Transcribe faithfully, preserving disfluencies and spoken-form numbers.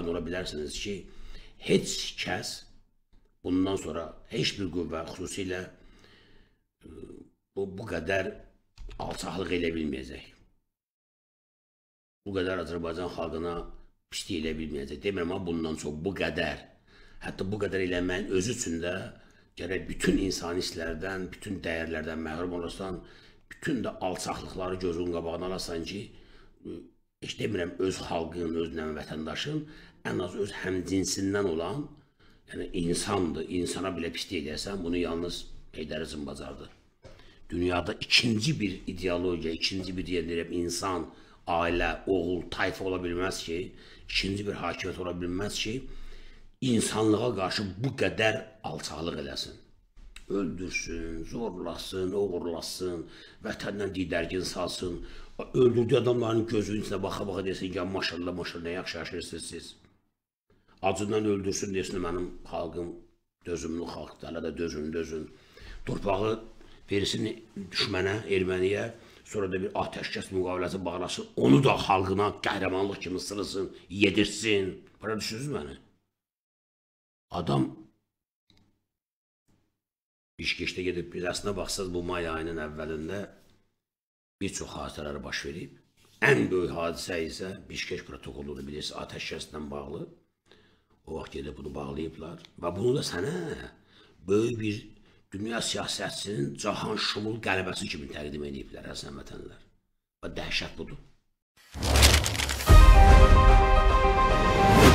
şübhən ola bilərsiniz ki, heç kəs bundan sonra heç bir qüvvə xüsusilə bu, bu qədər alçaqlıq elə bilməyəcək. Bu qədər Azərbaycan xalqına pislik elə bilməyəcək. Demirəm, amma bundan çox bu qədər. Hətta bu qədər eləməyin özü üçün də gərək bütün insani hisslərdən, bütün dəyərlərdən məhrum olasan, bütün də alçaqlıqları gözünün qabağına alasan ki, heç demirəm, öz xalqın, öz vətəndaşın ən az öz həmcinsindən olan, yəni insandır, insana belə pislik eləyəsən, bunu yalnız Heydər Əliyev bacardı. Dünyada ikinci bir ideologiya, ikinci bir deyirəm, insan, ailə, oğul, tayfa ola bilməz ki, ikinci bir hakimiyyət ola bilməz ki, insanlığa qarşı bu qədər alçaqlıq eləsin. Öldürsün, zorlasın, uğurlasın, vətəndən didərgin salsın, öldürdüyü adamların gözünün içine baxa-baxa desin ki, maşallah, maşallah, nə yaxşı yaşayırsınız siz. Acından öldürsün desin, mənim xalqım dözümlü xalqdır, hələ də dözün, dözün. Torpağı versin düşmənə, erməniyə, sonra da bir ateşkəs müqaviləsi bağlasın, onu da xalqına qəhrəmanlıq kimi sırısın, yedirsin. Bana düşünürsünüz məni? Adam Bişkeşdə gedib, bir əslində baxsaq, bu may ayının əvvəlində bir çox hadisələri baş verib. Ən böyük hadisə isə Bişkeş protokolunu bilirsiniz, ateşkəslə bağlı. O vaxt gedib bunu bağlayıblar. Və bunu da sənə böyük bir dünya siyasətçinin cahan şumul qələbəsi kimi təqdim ediblər, əslən vətənlər. Və dəhşət budur.